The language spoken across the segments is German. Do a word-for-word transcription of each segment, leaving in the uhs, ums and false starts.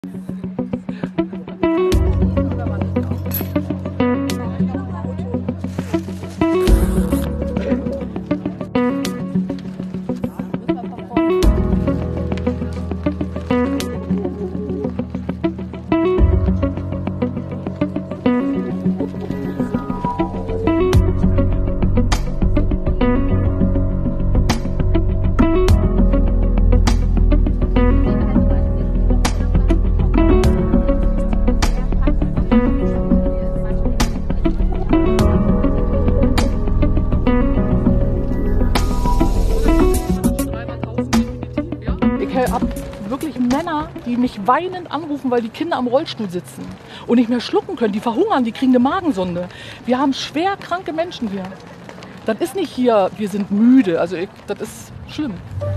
Ich habe wirklich Männer, die mich weinend anrufen, weil die Kinder am Rollstuhl sitzen und nicht mehr schlucken können. Die verhungern, die kriegen eine Magensonde. Wir haben schwer kranke Menschen hier. Das ist nicht hier, wir sind müde. Also ich, das ist schlimm.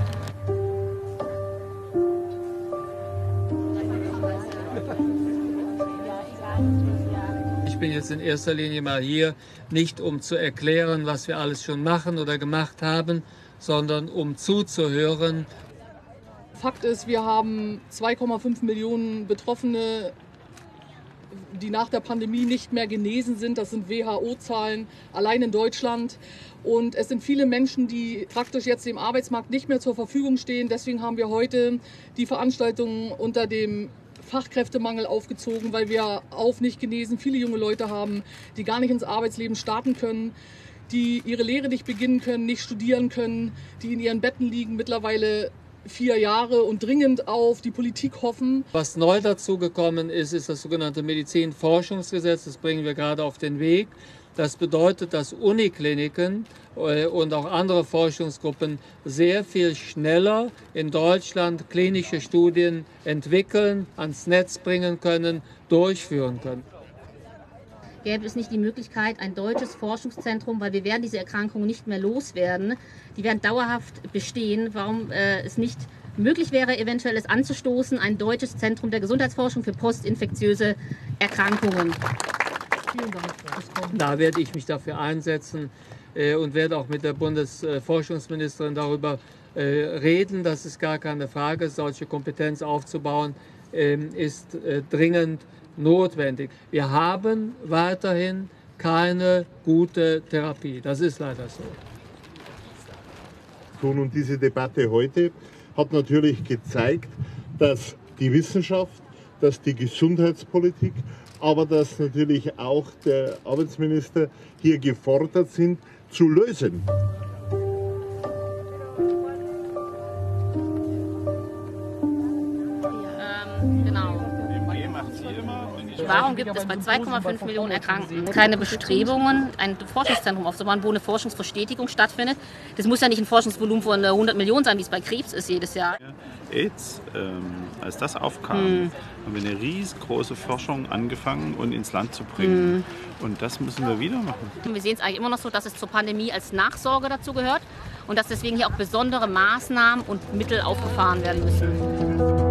Ich bin jetzt in erster Linie mal hier, nicht um zu erklären, was wir alles schon machen oder gemacht haben, sondern um zuzuhören. Fakt ist, wir haben zwei Komma fünf Millionen Betroffene, die nach der Pandemie nicht mehr genesen sind. Das sind W H O-Zahlen allein in Deutschland. Und es sind viele Menschen, die praktisch jetzt dem Arbeitsmarkt nicht mehr zur Verfügung stehen. Deswegen haben wir heute die Veranstaltung unter dem Fachkräftemangel aufgezogen, weil wir auf nicht genesen viele junge Leute haben, die gar nicht ins Arbeitsleben starten können, die ihre Lehre nicht beginnen können, nicht studieren können, die in ihren Betten liegen, mittlerweile vier Jahre und dringend auf die Politik hoffen. Was neu dazu gekommen ist, ist das sogenannte Medizinforschungsgesetz. Das bringen wir gerade auf den Weg. Das bedeutet, dass Unikliniken und auch andere Forschungsgruppen sehr viel schneller in Deutschland klinische Studien entwickeln, ans Netz bringen können, durchführen können. Gäbe es nicht die Möglichkeit, ein deutsches Forschungszentrum, weil wir werden diese Erkrankungen nicht mehr loswerden, die werden dauerhaft bestehen, warum äh, es nicht möglich wäre, eventuell es anzustoßen, ein deutsches Zentrum der Gesundheitsforschung für postinfektiöse Erkrankungen. Vielen Dank. Da werde ich mich dafür einsetzen äh, und werde auch mit der Bundesforschungsministerin darüber äh, reden. Das ist gar keine Frage, solche Kompetenz aufzubauen, äh, ist äh, dringend notwendig. Wir haben weiterhin keine gute Therapie. Das ist leider so. Und diese Debatte heute hat natürlich gezeigt, dass die Wissenschaft, dass die Gesundheitspolitik, aber dass natürlich auch der Arbeitsminister hier gefordert sind, zu lösen. Ähm, genau. Warum gibt es bei zwei Komma fünf Millionen Erkrankten keine Bestrebungen, ein Forschungszentrum aufzubauen, wo eine Forschungsverstetigung stattfindet? Das muss ja nicht ein Forschungsvolumen von hundert Millionen sein, wie es bei Krebs ist jedes Jahr. AIDS, ähm, als das aufkam, hm. haben wir eine riesengroße Forschung angefangen und ins Land zu bringen. Hm. Und das müssen wir wieder machen. Wir sehen es eigentlich immer noch so, dass es zur Pandemie als Nachsorge dazu gehört und dass deswegen hier auch besondere Maßnahmen und Mittel aufgefahren werden müssen.